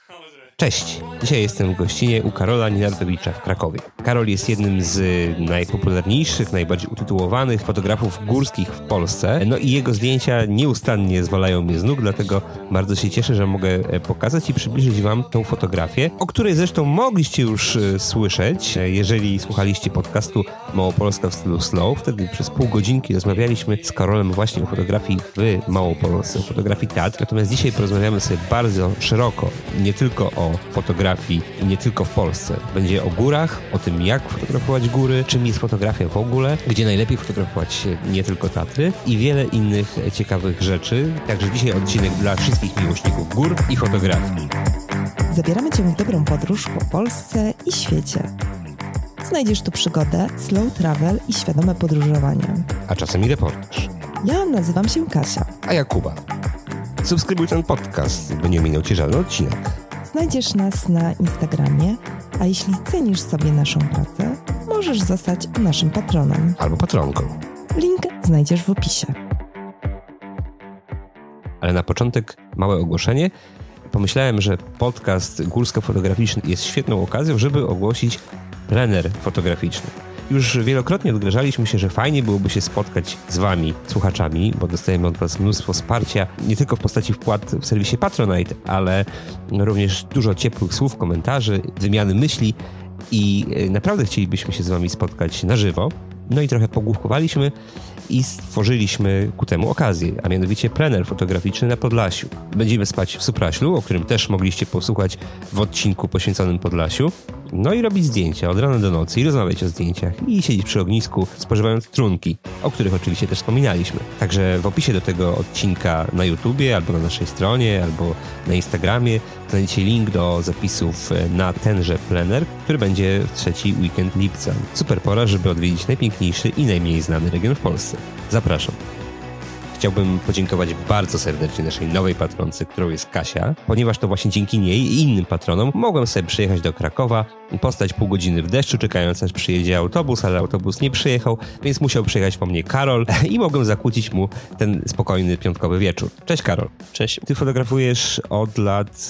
Cześć! Dzisiaj jestem w gościnie u Karola Nienardowicza w Krakowie. Karol jest jednym z najpopularniejszych, najbardziej utytułowanych fotografów górskich w Polsce. No i jego zdjęcia nieustannie zwalają mnie z nóg, dlatego bardzo się cieszę, że mogę pokazać i przybliżyć wam tą fotografię, o której zresztą mogliście już słyszeć, jeżeli słuchaliście podcastu Małopolska w stylu slow. Wtedy przez pół godzinki rozmawialiśmy z Karolem właśnie o fotografii w Małopolsce, o fotografii teatr. Natomiast dzisiaj porozmawiamy sobie bardzo szeroko, nie tylko o fotografii, nie tylko w Polsce. Będzie o górach, o tym jak fotografować góry, czym jest fotografia w ogóle, gdzie najlepiej fotografować nie tylko Tatry i wiele innych ciekawych rzeczy. Także dzisiaj odcinek dla wszystkich miłośników gór i fotografii. Zabieramy Cię w dobrą podróż po Polsce i świecie. Znajdziesz tu przygodę, slow travel i świadome podróżowanie. A czasem i reportaż. Ja nazywam się Kasia. A ja Kuba. Subskrybuj ten podcast, by nie minął Ci żaden odcinek. Znajdziesz nas na Instagramie, a jeśli cenisz sobie naszą pracę, możesz zostać naszym patronem. Albo patronką. Link znajdziesz w opisie. Ale na początek małe ogłoszenie. Pomyślałem, że podcast górsko-fotograficzny jest świetną okazją, żeby ogłosić plener fotograficzny. Już wielokrotnie odgrażaliśmy się, że fajnie byłoby się spotkać z wami, słuchaczami, bo dostajemy od was mnóstwo wsparcia, nie tylko w postaci wpłat w serwisie Patronite, ale również dużo ciepłych słów, komentarzy, wymiany myśli i naprawdę chcielibyśmy się z wami spotkać na żywo. No i trochę pogłówkowaliśmy i stworzyliśmy ku temu okazję, a mianowicie plener fotograficzny na Podlasiu. Będziemy spać w Supraślu, o którym też mogliście posłuchać w odcinku poświęconym Podlasiu. No i robić zdjęcia od rana do nocy i rozmawiać o zdjęciach i siedzieć przy ognisku, spożywając trunki, o których oczywiście też wspominaliśmy. Także w opisie do tego odcinka na YouTubie, albo na naszej stronie, albo na Instagramie znajdziecie link do zapisów na tenże plener, który będzie w trzeci weekend lipca. Super pora, żeby odwiedzić najpiękniejszy i najmniej znany region w Polsce. Zapraszam. Chciałbym podziękować bardzo serdecznie naszej nowej patronce, którą jest Kasia, ponieważ to właśnie dzięki niej i innym patronom mogłem sobie przyjechać do Krakowa, postać pół godziny w deszczu, czekając aż przyjedzie autobus, ale autobus nie przyjechał, więc musiał przyjechać po mnie Karol i mogłem zakłócić mu ten spokojny piątkowy wieczór. Cześć Karol. Cześć. Ty fotografujesz od lat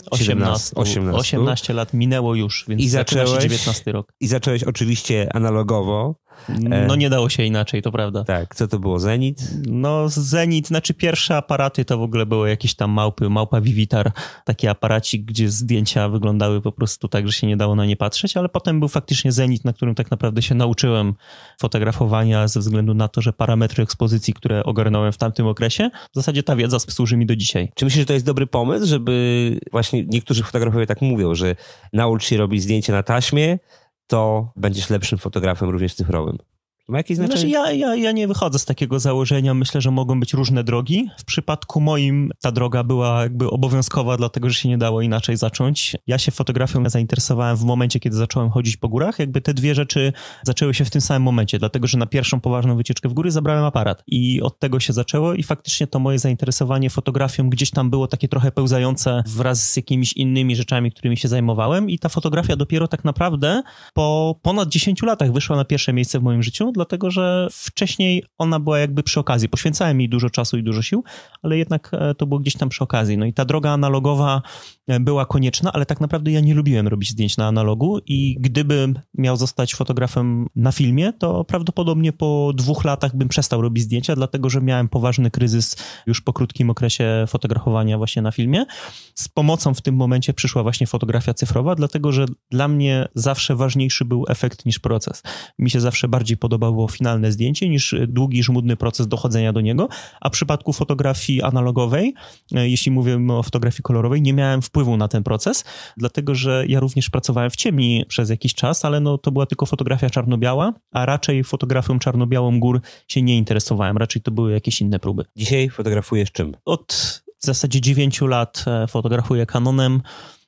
18 lat minęło już, więc zaczyna się 19 rok. I zacząłeś oczywiście analogowo. No nie dało się inaczej, to prawda. Tak, co to było? Zenit? No Zenit, znaczy pierwsze aparaty to w ogóle były jakieś tam Małpa Vivitar, taki aparacik, gdzie zdjęcia wyglądały po prostu tak, że się nie dało na nie patrzeć, ale potem był faktycznie Zenit, na którym tak naprawdę się nauczyłem fotografowania ze względu na to, że parametry ekspozycji, które ogarnąłem w tamtym okresie, w zasadzie ta wiedza służy mi do dzisiaj. Czy myślisz, że to jest dobry pomysł, żeby właśnie niektórzy fotografowie tak mówią, że naucz się robić zdjęcia na taśmie, to będziesz lepszym fotografem również cyfrowym? Ma jakieś znaczenie? Znaczy ja nie wychodzę z takiego założenia. Myślę, że mogą być różne drogi. W przypadku moim ta droga była jakby obowiązkowa, dlatego że się nie dało inaczej zacząć. Ja się fotografią zainteresowałem w momencie, kiedy zacząłem chodzić po górach. Jakby te dwie rzeczy zaczęły się w tym samym momencie, dlatego że na pierwszą poważną wycieczkę w góry zabrałem aparat i od tego się zaczęło i faktycznie to moje zainteresowanie fotografią gdzieś tam było takie trochę pełzające wraz z jakimiś innymi rzeczami, którymi się zajmowałem i ta fotografia dopiero tak naprawdę po ponad 10 latach wyszła na pierwsze miejsce w moim życiu, dlatego że wcześniej ona była jakby przy okazji. Poświęcałem jej dużo czasu i dużo sił, ale jednak to było gdzieś tam przy okazji. No i ta droga analogowa była konieczna, ale tak naprawdę ja nie lubiłem robić zdjęć na analogu i gdybym miał zostać fotografem na filmie, to prawdopodobnie po 2 latach bym przestał robić zdjęcia, dlatego że miałem poważny kryzys już po krótkim okresie fotografowania właśnie na filmie. Z pomocą w tym momencie przyszła właśnie fotografia cyfrowa, dlatego że dla mnie zawsze ważniejszy był efekt niż proces. Mi się zawsze bardziej podobało finalne zdjęcie niż długi, żmudny proces dochodzenia do niego, a w przypadku fotografii analogowej, jeśli mówimy o fotografii kolorowej, nie miałem wpływu na ten proces, dlatego że ja również pracowałem w ciemni przez jakiś czas, ale no to była tylko fotografia czarno-biała, a raczej fotografią czarno-białą gór się nie interesowałem, raczej to były jakieś inne próby. Dzisiaj fotografujesz czym? Od w zasadzie 9 lat fotografuję Canonem.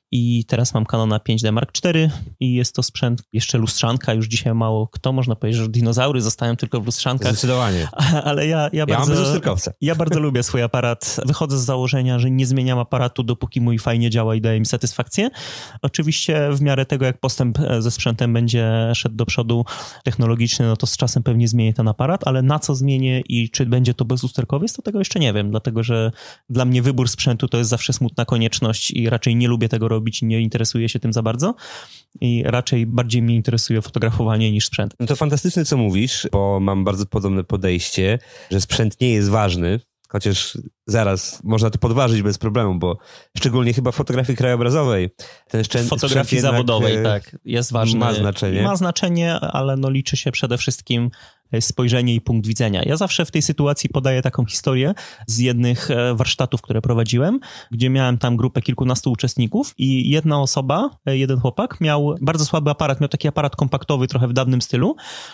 I teraz mam Canona 5D Mark IV i jest to sprzęt, jeszcze lustrzanka, już dzisiaj mało kto, można powiedzieć, że dinozaury zostają tylko w lustrzankach. Zdecydowanie. Ale ja bardzo lubię swój aparat. Wychodzę z założenia, że nie zmieniam aparatu, dopóki mój fajnie działa i daje mi satysfakcję. Oczywiście w miarę tego, jak postęp ze sprzętem będzie szedł do przodu technologiczny, no to z czasem pewnie zmienię ten aparat, ale na co zmienię i czy będzie to bezusterkowiec, to tego jeszcze nie wiem, dlatego że dla mnie wybór sprzętu to jest zawsze smutna konieczność i raczej nie lubię tego robić robić i nie interesuję się tym za bardzo i raczej bardziej mnie interesuje fotografowanie niż sprzęt. No to fantastyczne, co mówisz, bo mam bardzo podobne podejście, że sprzęt nie jest ważny, chociaż zaraz można to podważyć bez problemu, bo szczególnie chyba w fotografii krajobrazowej ten w fotografii zawodowej, tak, jest ważny. Ma znaczenie. Ma znaczenie, ale no liczy się przede wszystkim spojrzenie i punkt widzenia. Ja zawsze w tej sytuacji podaję taką historię z jednych warsztatów, które prowadziłem, gdzie miałem tam grupę kilkunastu uczestników i jedna osoba, jeden chłopak miał bardzo słaby aparat, miał taki aparat kompaktowy trochę w dawnym stylu.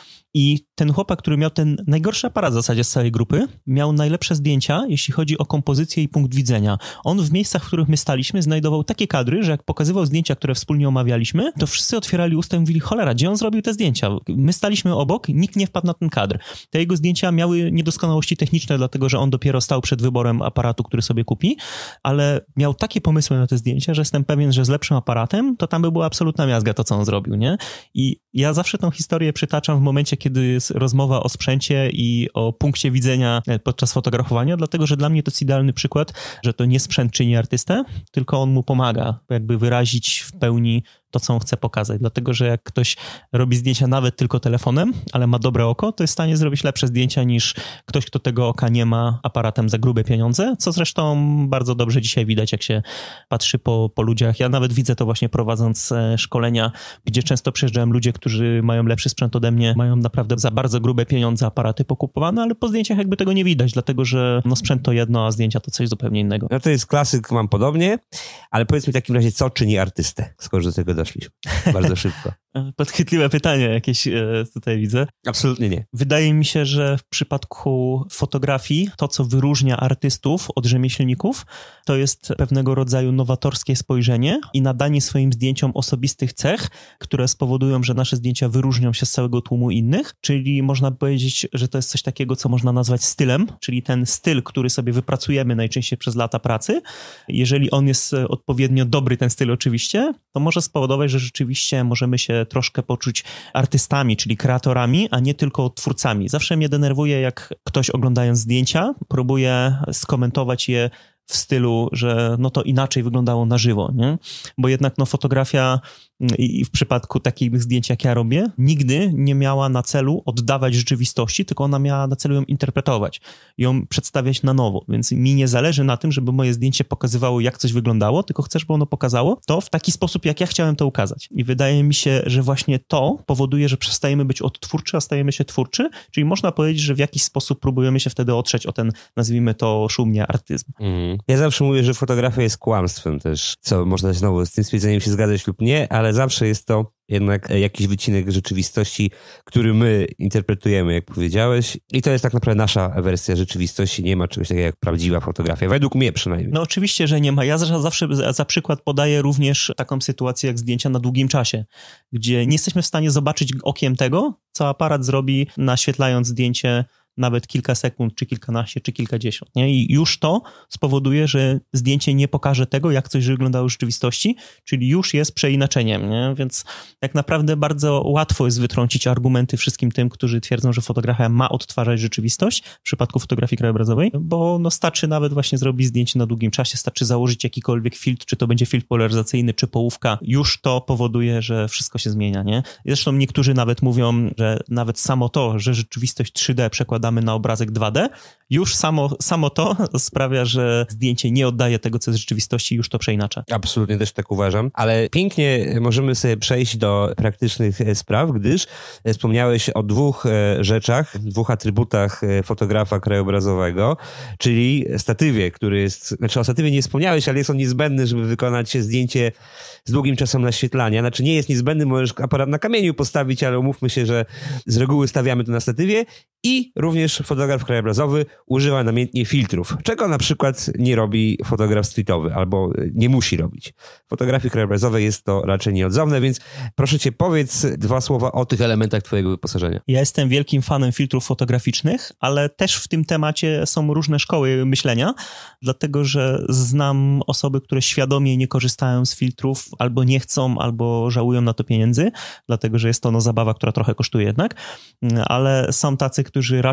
I ten chłopak, który miał ten najgorszy aparat w zasadzie z całej grupy, miał najlepsze zdjęcia, jeśli chodzi o kompozycję i punkt widzenia. On w miejscach, w których my staliśmy, znajdował takie kadry, że jak pokazywał zdjęcia, które wspólnie omawialiśmy, to wszyscy otwierali usta i mówili, cholera, gdzie on zrobił te zdjęcia? My staliśmy obok, nikt nie wpadł na ten kadr. Te jego zdjęcia miały niedoskonałości techniczne, dlatego że on dopiero stał przed wyborem aparatu, który sobie kupi, ale miał takie pomysły na te zdjęcia, że jestem pewien, że z lepszym aparatem, to tam by była absolutna miazga to, co on zrobił, nie? I ja zawsze tą historię przytaczam w momencie, kiedy jest rozmowa o sprzęcie i o punkcie widzenia podczas fotografowania, dlatego że dla mnie to jest idealny przykład, że to nie sprzęt czyni artystę, tylko on mu pomaga jakby wyrazić w pełni to, co on chce pokazać. Dlatego, że jak ktoś robi zdjęcia nawet tylko telefonem, ale ma dobre oko, to jest w stanie zrobić lepsze zdjęcia niż ktoś, kto tego oka nie ma aparatem za grube pieniądze, co zresztą bardzo dobrze dzisiaj widać, jak się patrzy po ludziach. Ja nawet widzę to właśnie prowadząc szkolenia, gdzie często przyjeżdżają ludzie, którzy mają lepszy sprzęt ode mnie, mają naprawdę za bardzo grube pieniądze aparaty pokupowane, ale po zdjęciach jakby tego nie widać, dlatego, że no sprzęt to jedno, a zdjęcia to coś zupełnie innego. No to jest klasyk, mam podobnie, ale powiedz mi w takim razie, co czyni artystę, skoro do tego doszliśmy. Bardzo szybko. Podchwytliwe pytanie jakieś tutaj widzę. Absolutnie nie. Wydaje mi się, że w przypadku fotografii to, co wyróżnia artystów od rzemieślników, to jest pewnego rodzaju nowatorskie spojrzenie i nadanie swoim zdjęciom osobistych cech, które spowodują, że nasze zdjęcia wyróżnią się z całego tłumu innych, czyli można powiedzieć, że to jest coś takiego, co można nazwać stylem, czyli ten styl, który sobie wypracujemy najczęściej przez lata pracy. Jeżeli on jest odpowiednio dobry, ten styl oczywiście, to może spowodować, że rzeczywiście możemy się troszkę poczuć artystami, czyli kreatorami, a nie tylko twórcami. Zawsze mnie denerwuje, jak ktoś oglądając zdjęcia próbuje skomentować je w stylu, że no to inaczej wyglądało na żywo, nie? Bo jednak no fotografia i w przypadku takich zdjęć, jak ja robię, nigdy nie miała na celu oddawać rzeczywistości, tylko ona miała na celu ją interpretować, ją przedstawiać na nowo, więc mi nie zależy na tym, żeby moje zdjęcie pokazywało, jak coś wyglądało, tylko chcę, żeby ono pokazało to w taki sposób, jak ja chciałem to ukazać. I wydaje mi się, że właśnie to powoduje, że przestajemy być odtwórczy, a stajemy się twórczy, czyli można powiedzieć, że w jakiś sposób próbujemy się wtedy otrzeć o ten, nazwijmy to szumnie, artyzm. Ja zawsze mówię, że fotografia jest kłamstwem też, co można znowu z tym stwierdzeniem się zgadzać lub nie, ale zawsze jest to jednak jakiś wycinek rzeczywistości, który my interpretujemy, jak powiedziałeś. I to jest tak naprawdę nasza wersja rzeczywistości. Nie ma czegoś takiego jak prawdziwa fotografia. Według mnie przynajmniej. No oczywiście, że nie ma. Ja zawsze za przykład podaję również taką sytuację jak zdjęcia na długim czasie, gdzie nie jesteśmy w stanie zobaczyć okiem tego, co aparat zrobi, naświetlając zdjęcie nawet kilka sekund, czy kilkanaście, czy kilkadziesiąt, nie? I już to spowoduje, że zdjęcie nie pokaże tego, jak coś wyglądało w rzeczywistości, czyli już jest przeinaczeniem, nie? Więc tak naprawdę bardzo łatwo jest wytrącić argumenty wszystkim tym, którzy twierdzą, że fotografia ma odtwarzać rzeczywistość w przypadku fotografii krajobrazowej, bo no starczy nawet właśnie zrobić zdjęcie na długim czasie, starczy założyć jakikolwiek filtr, czy to będzie filtr polaryzacyjny, czy połówka, już to powoduje, że wszystko się zmienia, nie? I zresztą niektórzy nawet mówią, że nawet samo to, że rzeczywistość 3D przekładamy na obrazek 2D, już samo to sprawia, że zdjęcie nie oddaje tego, co jest w rzeczywistości, już to przeinacza. Absolutnie też tak uważam, ale pięknie możemy sobie przejść do praktycznych spraw, gdyż wspomniałeś o dwóch rzeczach, dwóch atrybutach fotografa krajobrazowego, czyli statywie, który jest, znaczy o statywie nie wspomniałeś, ale jest on niezbędny, żeby wykonać zdjęcie z długim czasem naświetlania. Znaczy nie jest niezbędny, możesz aparat na kamieniu postawić, ale umówmy się, że z reguły stawiamy to na statywie i również fotograf krajobrazowy używa namiętnie filtrów, czego na przykład nie robi fotograf streetowy albo nie musi robić. W fotografii krajobrazowej jest to raczej nieodzowne, więc proszę cię, powiedz dwa słowa o tych elementach twojego wyposażenia. Ja jestem wielkim fanem filtrów fotograficznych, ale też w tym temacie są różne szkoły myślenia, dlatego że znam osoby, które świadomie nie korzystają z filtrów, albo nie chcą, albo żałują na to pieniędzy, dlatego że jest to zabawa, która trochę kosztuje jednak, ale są tacy, którzy raczej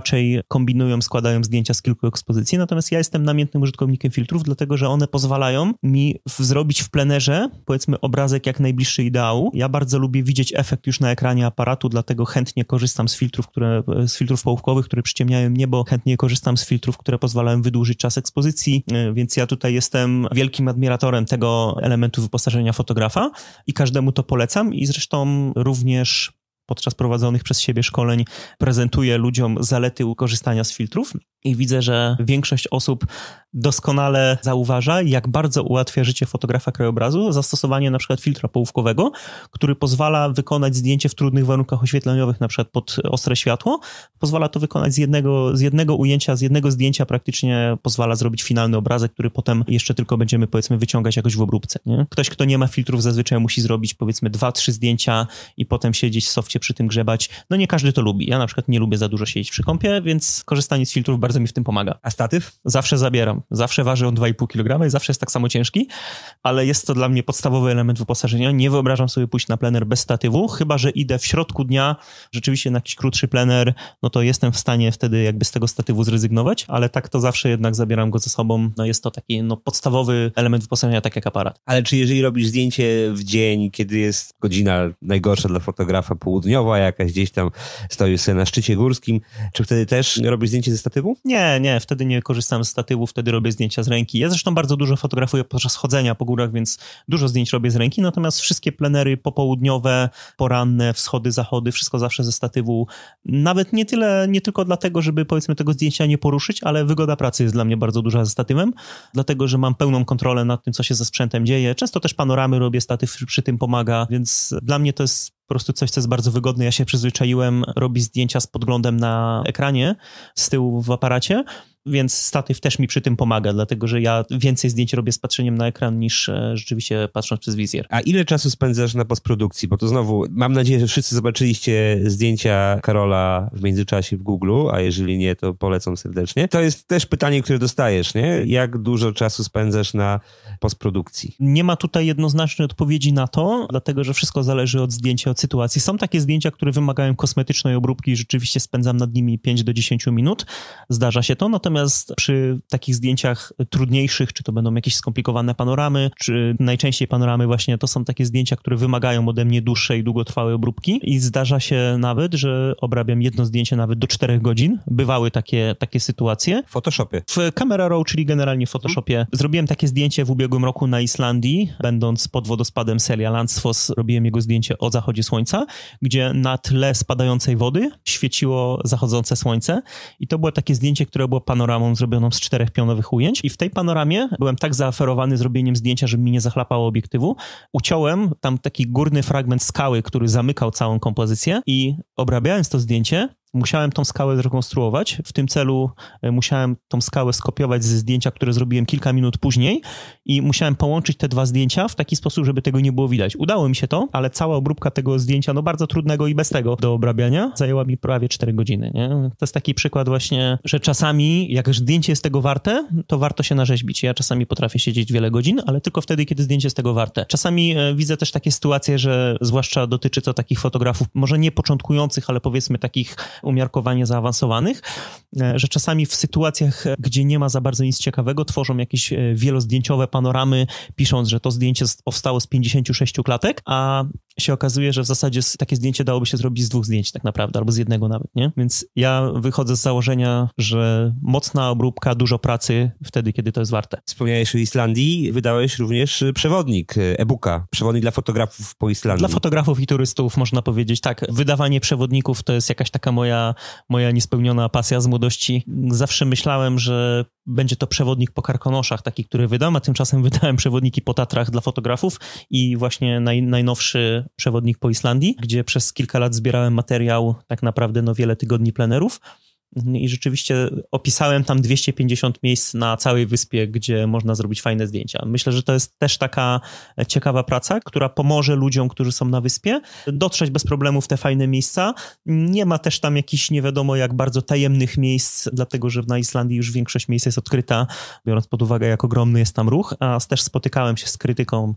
raczej kombinują, składają zdjęcia z kilku ekspozycji, natomiast ja jestem namiętnym użytkownikiem filtrów, dlatego że one pozwalają mi zrobić w plenerze, powiedzmy, obrazek jak najbliższy ideału. Ja bardzo lubię widzieć efekt już na ekranie aparatu, dlatego chętnie korzystam z filtrów połówkowych, które przyciemniają niebo, chętnie korzystam z filtrów, które pozwalają wydłużyć czas ekspozycji, więc ja tutaj jestem wielkim admiratorem tego elementu wyposażenia fotografa i każdemu to polecam i zresztą również podczas prowadzonych przez siebie szkoleń prezentuję ludziom zalety korzystania z filtrów i widzę, że większość osób doskonale zauważa, jak bardzo ułatwia życie fotografa krajobrazu zastosowanie na przykład filtra połówkowego, który pozwala wykonać zdjęcie w trudnych warunkach oświetleniowych, na przykład pod ostre światło. Pozwala to wykonać z jednego ujęcia, z jednego zdjęcia praktycznie pozwala zrobić finalny obrazek, który potem jeszcze tylko będziemy, powiedzmy, wyciągać jakoś w obróbce. Nie? Ktoś, kto nie ma filtrów, zazwyczaj musi zrobić, powiedzmy, 2-3 zdjęcia i potem siedzieć w sofcie przy tym grzebać. No nie każdy to lubi. Ja na przykład nie lubię za dużo siedzieć przy kąpie, więc korzystanie z filtrów bardzo mi w tym pomaga. A statyw? Zawsze zabieram. Zawsze waży on 2,5 kg i zawsze jest tak samo ciężki, ale jest to dla mnie podstawowy element wyposażenia. Nie wyobrażam sobie pójść na plener bez statywu, chyba że idę w środku dnia rzeczywiście na jakiś krótszy plener, no to jestem w stanie wtedy jakby z tego statywu zrezygnować, ale tak to zawsze jednak zabieram go ze sobą. No jest to taki podstawowy element wyposażenia, tak jak aparat. Ale czy jeżeli robisz zdjęcie w dzień, kiedy jest godzina najgorsza dla fotografa, południowa jakaś, gdzieś tam stoisz sobie na szczycie górskim, czy wtedy też robisz zdjęcie ze statywu? Nie, wtedy nie korzystam z statywu, wtedy robię zdjęcia z ręki. Ja zresztą bardzo dużo fotografuję podczas chodzenia po górach, więc dużo zdjęć robię z ręki, natomiast wszystkie plenery popołudniowe, poranne, wschody, zachody, wszystko zawsze ze statywu. Nawet nie tylko dlatego, żeby, powiedzmy, tego zdjęcia nie poruszyć, ale wygoda pracy jest dla mnie bardzo duża ze statywem, dlatego, że mam pełną kontrolę nad tym, co się ze sprzętem dzieje. Często też panoramy robię, statyw przy tym pomaga, więc dla mnie to jest po prostu coś, co jest bardzo wygodne. Ja się przyzwyczaiłem robić zdjęcia z podglądem na ekranie, z tyłu w aparacie, więc statyw też mi przy tym pomaga, dlatego że ja więcej zdjęć robię z patrzeniem na ekran niż rzeczywiście patrząc przez wizjer. A ile czasu spędzasz na postprodukcji? Bo to znowu, mam nadzieję, że wszyscy zobaczyliście zdjęcia Karola w międzyczasie w Google, a jeżeli nie, to polecam serdecznie. To jest też pytanie, które dostajesz, nie? Jak dużo czasu spędzasz na postprodukcji? Nie ma tutaj jednoznacznej odpowiedzi na to, dlatego że wszystko zależy od zdjęcia, od sytuacji. Są takie zdjęcia, które wymagają kosmetycznej obróbki i rzeczywiście spędzam nad nimi 5 do 10 minut. Zdarza się to, natomiast przy takich zdjęciach trudniejszych, czy to będą jakieś skomplikowane panoramy, czy najczęściej panoramy właśnie, to są takie zdjęcia, które wymagają ode mnie dłuższej, długotrwałej obróbki i zdarza się nawet, że obrabiam jedno zdjęcie nawet do 4 godzin. Bywały takie sytuacje. W Photoshopie? W Camera Raw, czyli generalnie w Photoshopie. Zrobiłem takie zdjęcie w ubiegłym roku na Islandii, będąc pod wodospadem Selja Landsfoss, robiłem jego zdjęcie o zachodzie słońca, gdzie na tle spadającej wody świeciło zachodzące słońce i to było takie zdjęcie, które było panoramą zrobioną z 4 pionowych ujęć i w tej panoramie byłem tak zaaferowany zrobieniem zdjęcia, żeby mi nie zachlapało obiektywu. Uciąłem tam taki górny fragment skały, który zamykał całą kompozycję i obrabiając to zdjęcie, musiałem tą skałę zrekonstruować. W tym celu musiałem tą skałę skopiować ze zdjęcia, które zrobiłem kilka minut później i musiałem połączyć te 2 zdjęcia w taki sposób, żeby tego nie było widać. Udało mi się to, ale cała obróbka tego zdjęcia, bardzo trudnego i bez tego do obrabiania, zajęła mi prawie 4 godziny. Nie? To jest taki przykład właśnie, że czasami jak zdjęcie jest tego warte, to warto się narzeźbić. Ja czasami potrafię siedzieć wiele godzin, ale tylko wtedy, kiedy zdjęcie jest tego warte. Czasami widzę też takie sytuacje, że zwłaszcza dotyczy to takich fotografów, może nie początkujących, ale powiedzmy takich umiarkowanie zaawansowanych, że czasami w sytuacjach, gdzie nie ma za bardzo nic ciekawego, tworzą jakieś wielozdjęciowe panoramy, pisząc, że to zdjęcie powstało z 56 klatek, a się okazuje, że w zasadzie takie zdjęcie dałoby się zrobić z 2 zdjęć tak naprawdę, albo z jednego nawet, nie? Więc ja wychodzę z założenia, że mocna obróbka, dużo pracy wtedy, kiedy to jest warte. Wspomniałeś o Islandii, wydałeś również przewodnik, e-booka, przewodnik dla fotografów po Islandii. Dla fotografów i turystów można powiedzieć, tak. Wydawanie przewodników to jest jakaś taka moja niespełniona pasja z młodości. Zawsze myślałem, że będzie to przewodnik po Karkonoszach, taki, który wydam, a tymczasem wydałem przewodniki po Tatrach dla fotografów i właśnie najnowszy przewodnik po Islandii, gdzie przez kilka lat zbierałem materiał, tak naprawdę wiele tygodni plenerów. I rzeczywiście opisałem tam 250 miejsc na całej wyspie, gdzie można zrobić fajne zdjęcia. Myślę, że to jest też taka ciekawa praca, która pomoże ludziom, którzy są na wyspie, dotrzeć bez problemu w te fajne miejsca. Nie ma też tam jakichś nie wiadomo jak bardzo tajemnych miejsc, dlatego że na Islandii już większość miejsc jest odkryta, biorąc pod uwagę jak ogromny jest tam ruch, a też spotykałem się z krytyką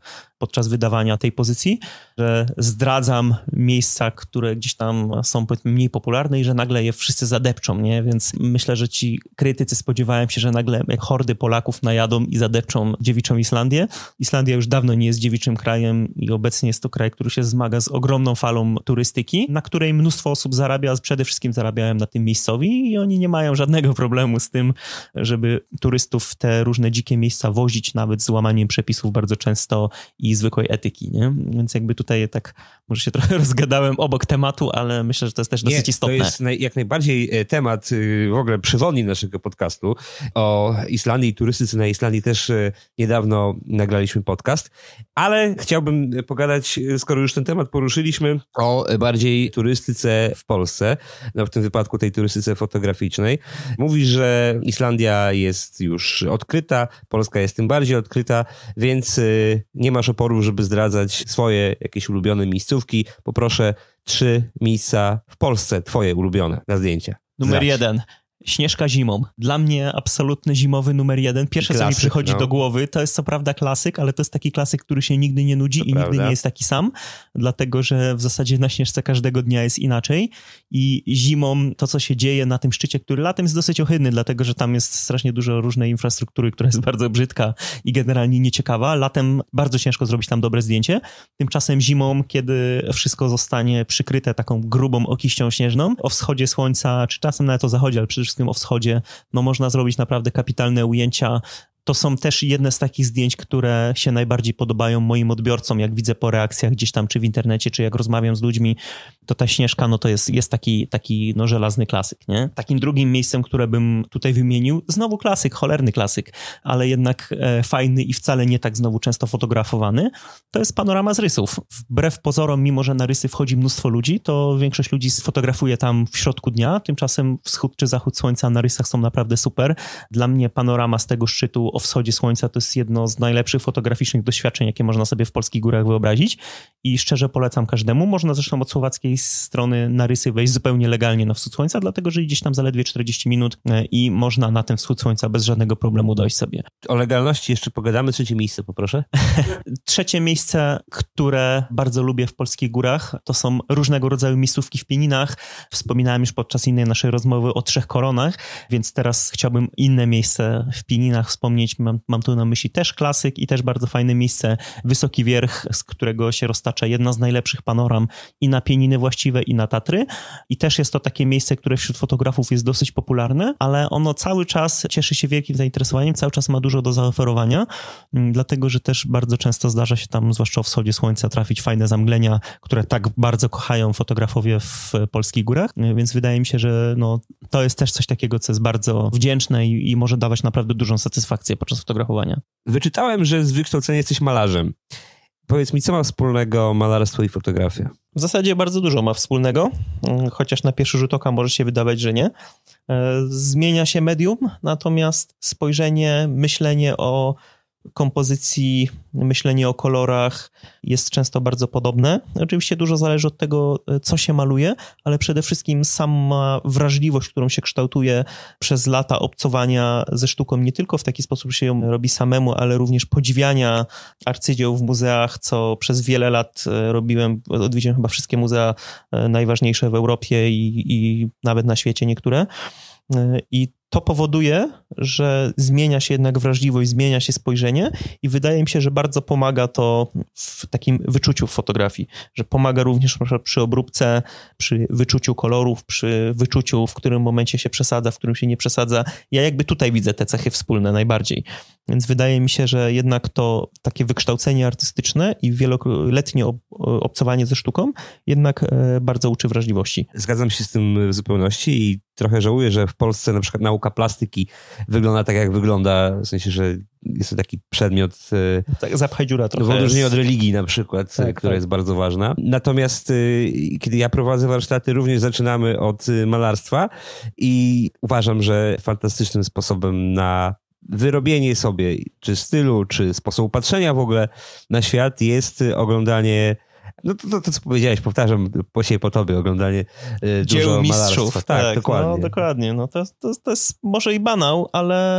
podczas wydawania tej pozycji, że zdradzam miejsca, które gdzieś tam są powiedzmy mniej popularne i że nagle je wszyscy zadepczą, nie? Więc myślę, że ci krytycy spodziewałem się, że nagle hordy Polaków najadą i zadepczą dziewiczą Islandię. Islandia już dawno nie jest dziewiczym krajem i obecnie jest to kraj, który się zmaga z ogromną falą turystyki, na której mnóstwo osób zarabia, przede wszystkim zarabiają na tym miejscowi i oni nie mają żadnego problemu z tym, żeby turystów w te różne dzikie miejsca wozić, nawet z łamaniem przepisów bardzo często i zwykłej etyki, nie? Więc jakby tutaj tak może się trochę rozgadałem obok tematu, ale myślę, że to jest też dosyć istotne. To jest jak najbardziej temat w ogóle przewodni naszego podcastu. O Islandii i turystyce na Islandii też niedawno nagraliśmy podcast, ale chciałbym pogadać, skoro już ten temat poruszyliśmy, o bardziej turystyce w Polsce, no w tym wypadku tej turystyce fotograficznej. Mówisz, że Islandia jest już odkryta, Polska jest tym bardziej odkryta, więc nie masz oporu, żeby zdradzać swoje jakieś ulubione miejscówki. Poproszę 3 miejsca w Polsce, twoje ulubione na zdjęcia. Numer 1. Śnieżka zimą. Dla mnie absolutny zimowy numer 1. Pierwsze, co mi przychodzi do głowy, to jest co prawda klasyk, ale to jest taki klasyk, który się nigdy nie nudzi i nigdy nie jest taki sam, dlatego, że w zasadzie na Śnieżce każdego dnia jest inaczej i zimą to, co się dzieje na tym szczycie, który latem jest dosyć ohydny, dlatego, że tam jest strasznie dużo różnej infrastruktury, która jest bardzo brzydka i generalnie nieciekawa. Latem bardzo ciężko zrobić tam dobre zdjęcie. Tymczasem zimą, kiedy wszystko zostanie przykryte taką grubą okiścią śnieżną, o wschodzie słońca, czy czasem nawet o zachodzie, ale przede wszystkim o wschodzie, no można zrobić naprawdę kapitalne ujęcia. To są też jedne z takich zdjęć, które się najbardziej podobają moim odbiorcom, jak widzę po reakcjach gdzieś tam, czy w internecie, czy jak rozmawiam z ludźmi, to ta Śnieżka, no to jest taki no żelazny klasyk, nie? Takim drugim miejscem, które bym tutaj wymienił, znowu klasyk, cholerny klasyk, ale jednak fajny i wcale nie tak znowu często fotografowany, to jest panorama z rysów. Wbrew pozorom, mimo że na rysy wchodzi mnóstwo ludzi, to większość ludzi fotografuje tam w środku dnia, tymczasem wschód czy zachód słońca na rysach są naprawdę super. Dla mnie panorama z tego szczytu o wschodzie słońca to jest jedno z najlepszych fotograficznych doświadczeń, jakie można sobie w polskich górach wyobrazić i szczerze polecam każdemu. Można zresztą od słowackiej strony na rysy wejść zupełnie legalnie na wschód słońca, dlatego że gdzieś tam zaledwie 40 minut i można na ten wschód słońca bez żadnego problemu dojść sobie. O legalności jeszcze pogadamy. 3 miejsce, poproszę. 3 miejsce, które bardzo lubię w polskich górach, to są różnego rodzaju miejscówki w Pieninach. Wspominałem już podczas innej naszej rozmowy o 3 koronach, więc teraz chciałbym inne miejsce w Pieninach wspomnieć. Mam tu na myśli też klasyk i też bardzo fajne miejsce, Wysoki Wierch, z którego się roztacza jedna z najlepszych panoram i na Pieniny właściwe, i na Tatry. I też jest to takie miejsce, które wśród fotografów jest dosyć popularne, ale ono cały czas cieszy się wielkim zainteresowaniem, cały czas ma dużo do zaoferowania, dlatego, że też bardzo często zdarza się tam, zwłaszcza o wschodzie słońca, trafić fajne zamglenia, które tak bardzo kochają fotografowie w polskich górach, więc wydaje mi się, że no, to jest też coś takiego, co jest bardzo wdzięczne i może dawać naprawdę dużą satysfakcję podczas fotografowania. Wyczytałem, że z wykształcenia jesteś malarzem. Powiedz mi, co ma wspólnego malarstwo i fotografia? W zasadzie bardzo dużo ma wspólnego, chociaż na pierwszy rzut oka może się wydawać, że nie. Zmienia się medium, natomiast spojrzenie, myślenie o kompozycji, myślenie o kolorach jest często bardzo podobne. Oczywiście dużo zależy od tego, co się maluje, ale przede wszystkim sama wrażliwość, którą się kształtuje przez lata obcowania ze sztuką, nie tylko w taki sposób, że się ją robi samemu, ale również podziwiania arcydzieł w muzeach, co przez wiele lat robiłem. Odwiedziłem chyba wszystkie muzea najważniejsze w Europie i nawet na świecie niektóre. I to powoduje, że zmienia się jednak wrażliwość, zmienia się spojrzenie i wydaje mi się, że bardzo pomaga to w takim wyczuciu w fotografii, że pomaga również przy obróbce, przy wyczuciu kolorów, przy wyczuciu, w którym momencie się przesadza, w którym się nie przesadza. Ja jakby tutaj widzę te cechy wspólne najbardziej. Więc wydaje mi się, że jednak to takie wykształcenie artystyczne i wieloletnie obcowanie ze sztuką jednak bardzo uczy wrażliwości. Zgadzam się z tym w zupełności i trochę żałuję, że w Polsce na przykład nauka plastyki wygląda tak, jak wygląda, w sensie, że jest to taki przedmiot tak, zapchaj dziura trochę. W odróżnieniu od religii na przykład, tak, która jest bardzo ważna. Natomiast kiedy ja prowadzę warsztaty, również zaczynamy od malarstwa i uważam, że fantastycznym sposobem na wyrobienie sobie czy stylu, czy sposobu patrzenia w ogóle na świat jest oglądanie, no to co powiedziałeś, powtarzam po tobie, oglądanie dzieł mistrzów. Tak, dokładnie. No, dokładnie. No, to jest może i banał, ale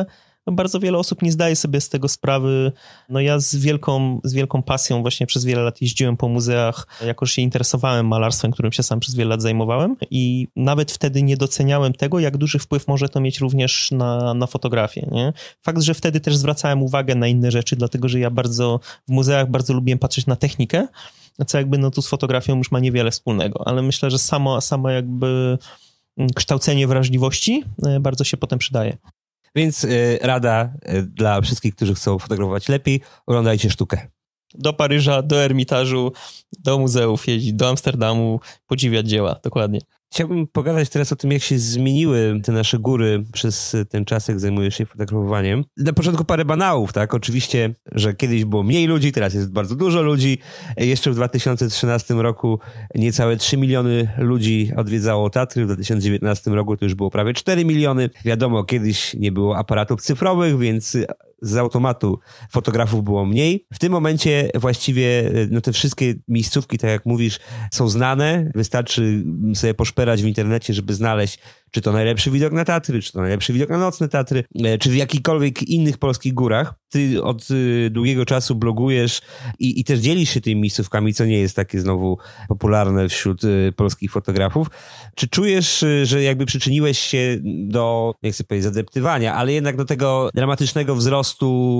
bardzo wiele osób nie zdaje sobie z tego sprawy. No ja z wielką pasją właśnie przez wiele lat jeździłem po muzeach, jako że się interesowałem malarstwem, którym się sam przez wiele lat zajmowałem i nawet wtedy nie doceniałem tego, jak duży wpływ może to mieć również na fotografię, nie? Fakt, że wtedy też zwracałem uwagę na inne rzeczy, dlatego że ja w muzeach bardzo lubiłem patrzeć na technikę, co jakby no tu z fotografią już ma niewiele wspólnego, ale myślę, że samo jakby kształcenie wrażliwości bardzo się potem przydaje. Więc rada dla wszystkich, którzy chcą fotografować lepiej, oglądajcie sztukę. Do Paryża, do Ermitażu, do muzeów jeździć, do Amsterdamu, podziwiać dzieła, dokładnie. Chciałbym pogadać teraz o tym, jak się zmieniły te nasze góry przez ten czas, jak zajmujesz się fotografowaniem. Na początku parę banałów, tak? Oczywiście, że kiedyś było mniej ludzi, teraz jest bardzo dużo ludzi. Jeszcze w 2013 roku niecałe 3 miliony ludzi odwiedzało Tatry. W 2019 roku to już było prawie 4 miliony. Wiadomo, kiedyś nie było aparatów cyfrowych, więc z automatu fotografów było mniej. W tym momencie właściwie no te wszystkie miejscówki, tak jak mówisz, są znane. Wystarczy sobie poszperać w internecie, żeby znaleźć, czy to najlepszy widok na Tatry, czy to najlepszy widok na nocne Tatry, czy w jakichkolwiek innych polskich górach. Ty od długiego czasu blogujesz i też dzielisz się tymi miejscówkami, co nie jest takie znowu popularne wśród polskich fotografów. Czy czujesz, że jakby przyczyniłeś się do, jak chcę powiedzieć, zadeptywania, ale jednak do tego dramatycznego wzrostu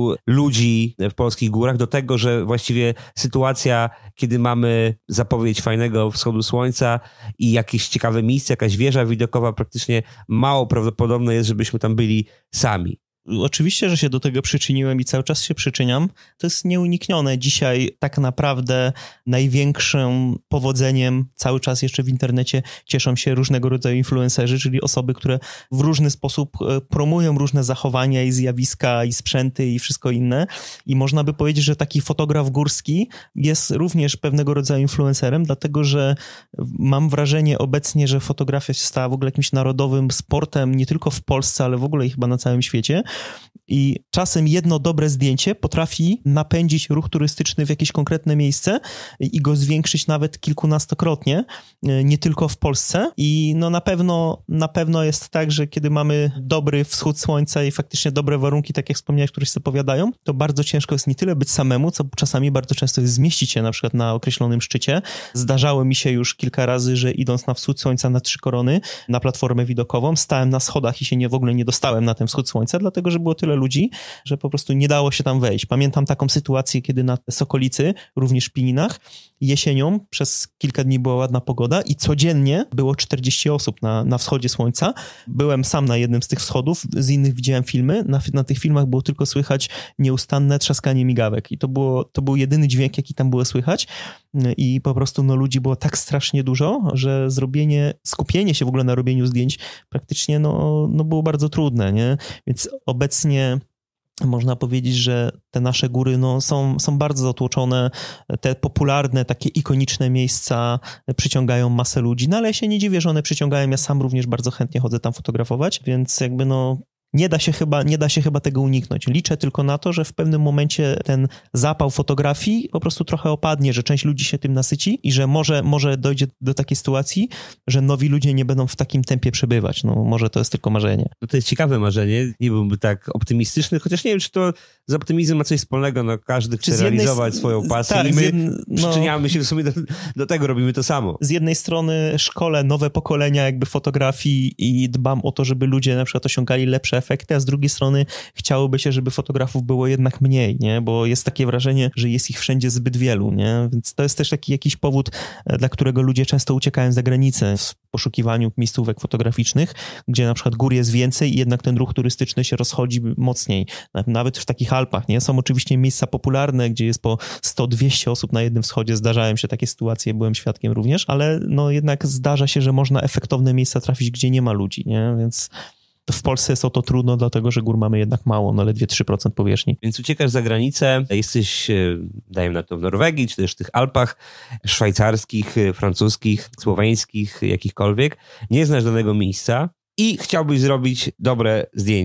ludzi w polskich górach, do tego, że właściwie sytuacja, kiedy mamy zapowiedź fajnego wschodu słońca i jakieś ciekawe miejsce, jakaś wieża widokowa, praktycznie mało prawdopodobne jest, żebyśmy tam byli sami. Oczywiście, że się do tego przyczyniłem i cały czas się przyczyniam. To jest nieuniknione. Dzisiaj tak naprawdę największym powodzeniem cały czas jeszcze w internecie cieszą się różnego rodzaju influencerzy, czyli osoby, które w różny sposób promują różne zachowania i zjawiska i sprzęty i wszystko inne. I można by powiedzieć, że taki fotograf górski jest również pewnego rodzaju influencerem, dlatego że mam wrażenie obecnie, że fotografia się stała w ogóle jakimś narodowym sportem nie tylko w Polsce, ale w ogóle chyba na całym świecie. I czasem jedno dobre zdjęcie potrafi napędzić ruch turystyczny w jakieś konkretne miejsce i go zwiększyć nawet kilkunastokrotnie, nie tylko w Polsce. I no na pewno jest tak, że kiedy mamy dobry wschód słońca i faktycznie dobre warunki, tak jak wspomniałeś, które się zapowiadają, to bardzo ciężko jest nie tyle być samemu, co czasami bardzo często jest zmieścić się na przykład na określonym szczycie. Zdarzało mi się już kilka razy, że idąc na wschód słońca na Trzy Korony, na platformę widokową, stałem na schodach i się w ogóle nie dostałem na ten wschód słońca, dlatego że było tyle ludzi, że po prostu nie dało się tam wejść. Pamiętam taką sytuację, kiedy na Sokolicy, również w Pininach, jesienią przez kilka dni była ładna pogoda i codziennie było 40 osób na wschodzie słońca. Byłem sam na jednym z tych wschodów, z innych widziałem filmy. Na tych filmach było tylko słychać nieustanne trzaskanie migawek i to był jedyny dźwięk, jaki tam było słychać i po prostu ludzi było tak strasznie dużo, że skupienie się w ogóle na robieniu zdjęć praktycznie było bardzo trudne, nie? Więc obecnie można powiedzieć, że te nasze góry są bardzo zatłoczone, te popularne, takie ikoniczne miejsca przyciągają masę ludzi, ale ja się nie dziwię, że one przyciągają, ja sam również bardzo chętnie chodzę tam fotografować, więc jakby nie da się chyba tego uniknąć. Liczę tylko na to, że w pewnym momencie ten zapał fotografii po prostu trochę opadnie, że część ludzi się tym nasyci i że może dojdzie do takiej sytuacji, że nowi ludzie nie będą w takim tempie przebywać. Może to jest tylko marzenie. To jest ciekawe marzenie. Nie byłbym tak optymistyczny, chociaż nie wiem, czy to z optymizmem ma coś wspólnego. Każdy chce realizować swoją pasję i my przyczyniamy się w sumie do tego, robimy to samo. Z jednej strony szkolę nowe pokolenia jakby fotografii i dbam o to, żeby ludzie na przykład osiągali lepsze efekty, a z drugiej strony chciałoby się, żeby fotografów było jednak mniej, nie? Bo jest takie wrażenie, że jest ich wszędzie zbyt wielu, nie? Więc to jest też taki jakiś powód, dla którego ludzie często uciekają za granicę w poszukiwaniu miejscówek fotograficznych, gdzie na przykład gór jest więcej i jednak ten ruch turystyczny się rozchodzi mocniej. Nawet w takich Alpach, nie? Są oczywiście miejsca popularne, gdzie jest po 100-200 osób na jednym wschodzie. Zdarzają się takie sytuacje, byłem świadkiem również, ale jednak zdarza się, że można efektowne miejsca trafić, gdzie nie ma ludzi, nie? Więc w Polsce jest o to trudno, dlatego że gór mamy jednak mało, ledwie 3% powierzchni. Więc uciekasz za granicę, jesteś, dajmy na to, w Norwegii, czy też w tych Alpach szwajcarskich, francuskich, słoweńskich, jakichkolwiek. Nie znasz danego miejsca i chciałbyś zrobić dobre zdjęcie.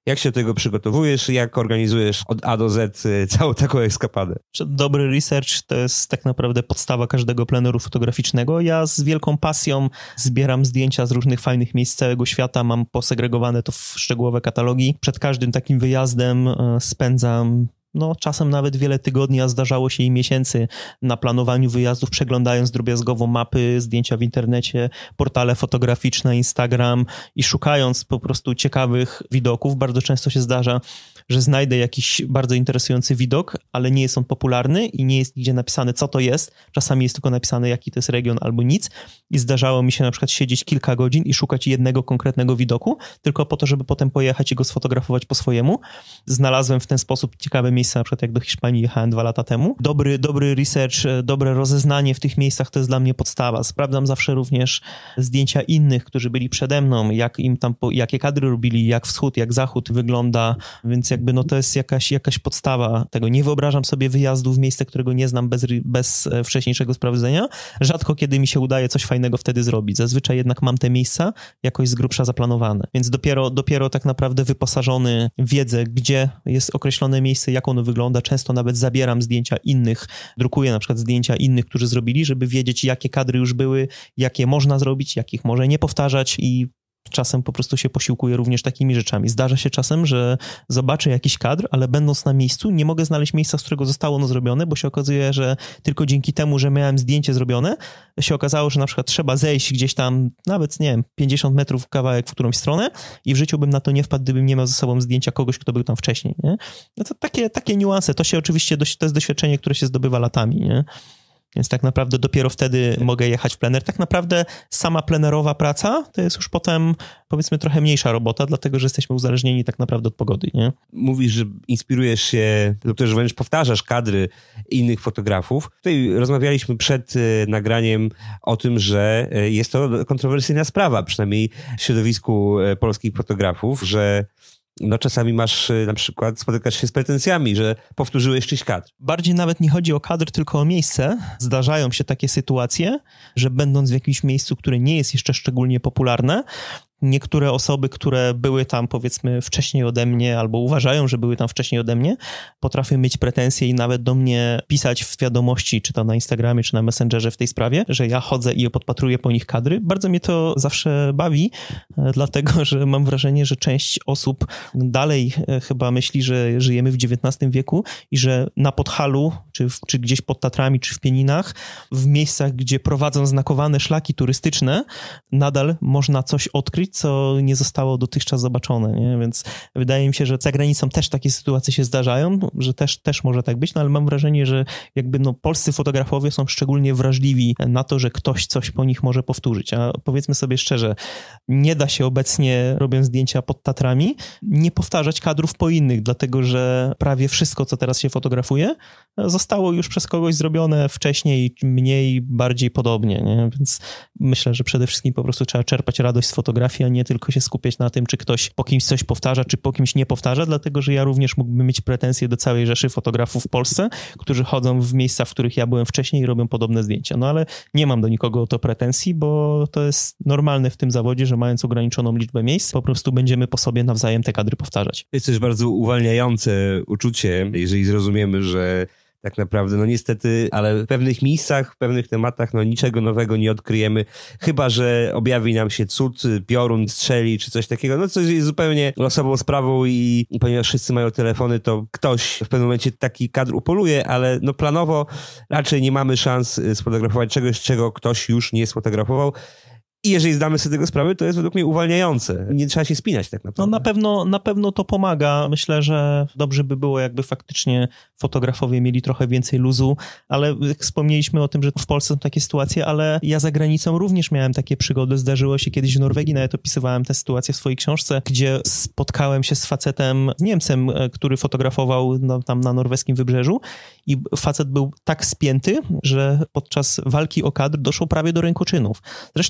Jak się do tego przygotowujesz? Jak organizujesz od A do Z całą taką eskapadę? Dobry research to jest tak naprawdę podstawa każdego pleneru fotograficznego. Ja z wielką pasją zbieram zdjęcia z różnych fajnych miejsc całego świata, mam posegregowane to w szczegółowe katalogi. Przed każdym takim wyjazdem spędzam czasem nawet wiele tygodni, a zdarzało się i miesięcy na planowaniu wyjazdów, przeglądając drobiazgowo mapy, zdjęcia w internecie, portale fotograficzne, Instagram i szukając po prostu ciekawych widoków. Bardzo często się zdarza, że znajdę jakiś bardzo interesujący widok, ale nie jest on popularny i nie jest nigdzie napisane, co to jest. Czasami jest tylko napisane, jaki to jest region albo nic. I zdarzało mi się na przykład siedzieć kilka godzin i szukać jednego konkretnego widoku, tylko po to, żeby potem pojechać i go sfotografować po swojemu. Znalazłem w ten sposób ciekawe miejsca, na przykład jak do Hiszpanii jechałem 2 lata temu. Dobry research, dobre rozeznanie w tych miejscach to jest dla mnie podstawa. Sprawdzam zawsze również zdjęcia innych, którzy byli przede mną, jak im tam, jakie kadry robili, jak wschód, jak zachód wygląda, więc jakby to jest jakaś podstawa tego. Nie wyobrażam sobie wyjazdu w miejsce, którego nie znam bez wcześniejszego sprawdzenia. Rzadko kiedy mi się udaje coś fajnego wtedy zrobić. Zazwyczaj jednak mam te miejsca jakoś z grubsza zaplanowane. Więc dopiero tak naprawdę wyposażony w wiedzę, gdzie jest określone miejsce, jak ono wygląda. Często nawet zabieram zdjęcia innych, drukuję na przykład zdjęcia innych, którzy zrobili, żeby wiedzieć, jakie kadry już były, jakie można zrobić, jakich może nie powtarzać i czasem po prostu się posiłkuję również takimi rzeczami. Zdarza się czasem, że zobaczę jakiś kadr, ale będąc na miejscu nie mogę znaleźć miejsca, z którego zostało ono zrobione, bo się okazuje, że tylko dzięki temu, że miałem zdjęcie zrobione, się okazało, że na przykład trzeba zejść gdzieś tam, nawet 50 metrów kawałek w którąś stronę i w życiu bym na to nie wpadł, gdybym nie miał ze sobą zdjęcia kogoś, kto był tam wcześniej. Nie? No to takie niuanse. To się oczywiście, to jest doświadczenie, które się zdobywa latami. Nie? Więc tak naprawdę dopiero wtedy mogę jechać w plener. Tak naprawdę sama plenerowa praca to jest już potem, powiedzmy, trochę mniejsza robota, dlatego że jesteśmy uzależnieni tak naprawdę od pogody, nie? Mówisz, że inspirujesz się, lub też wręcz powtarzasz kadry innych fotografów. Tutaj rozmawialiśmy przed nagraniem o tym, że jest to kontrowersyjna sprawa, przynajmniej w środowisku polskich fotografów, że czasami na przykład spotykasz się z pretensjami, że powtórzyłeś czyjś kadr. Bardziej nawet nie chodzi o kadr, tylko o miejsce. Zdarzają się takie sytuacje, że będąc w jakimś miejscu, które nie jest jeszcze szczególnie popularne, niektóre osoby, które były tam powiedzmy wcześniej ode mnie albo uważają, że były tam wcześniej ode mnie, potrafią mieć pretensje i nawet do mnie pisać w wiadomości, czy to na Instagramie, czy na Messengerze w tej sprawie, że ja chodzę i podpatruję po nich kadry. Bardzo mnie to zawsze bawi, dlatego, że mam wrażenie, że część osób dalej chyba myśli, że żyjemy w XIX wieku i że na Podhalu, czy gdzieś pod Tatrami, czy w Pieninach, w miejscach, gdzie prowadzą znakowane szlaki turystyczne, nadal można coś odkryć, co nie zostało dotychczas zobaczone, nie? Więc wydaje mi się, że za granicą też takie sytuacje się zdarzają, że też może tak być, ale mam wrażenie, że jakby polscy fotografowie są szczególnie wrażliwi na to, że ktoś coś po nich może powtórzyć. A powiedzmy sobie szczerze, nie da się obecnie, robiąc zdjęcia pod Tatrami, nie powtarzać kadrów po innych, dlatego że prawie wszystko, co teraz się fotografuje, zostało już przez kogoś zrobione wcześniej, mniej, bardziej podobnie, nie? Więc myślę, że przede wszystkim po prostu trzeba czerpać radość z fotografii, a nie tylko się skupiać na tym, czy ktoś po kimś coś powtarza, czy po kimś nie powtarza, dlatego że ja również mógłbym mieć pretensje do całej rzeszy fotografów w Polsce, którzy chodzą w miejsca, w których ja byłem wcześniej i robią podobne zdjęcia. Ale nie mam do nikogo o to pretensji, bo to jest normalne w tym zawodzie, że mając ograniczoną liczbę miejsc, po prostu będziemy po sobie nawzajem te kadry powtarzać. To jest też bardzo uwalniające uczucie, jeżeli zrozumiemy, że tak naprawdę, niestety, ale w pewnych miejscach, w pewnych tematach, niczego nowego nie odkryjemy, chyba że objawi nam się cud, piorun strzeli, czy coś takiego, coś jest zupełnie losową sprawą i ponieważ wszyscy mają telefony, to ktoś w pewnym momencie taki kadr upoluje, ale planowo raczej nie mamy szans sfotografować czegoś, czego ktoś już nie sfotografował. I jeżeli zdamy sobie tego sprawę, to jest według mnie uwalniające. Nie trzeba się spinać tak naprawdę. Na pewno to pomaga. Myślę, że dobrze by było, jakby faktycznie fotografowie mieli trochę więcej luzu, ale wspomnieliśmy o tym, że w Polsce są takie sytuacje, ale ja za granicą również miałem takie przygody. Zdarzyło się kiedyś w Norwegii, nawet opisywałem tę sytuację w swojej książce, gdzie spotkałem się z facetem, Niemcem, który fotografował tam na norweskim wybrzeżu i facet był tak spięty, że podczas walki o kadr doszło prawie do rękoczynów. Zresztą byłem również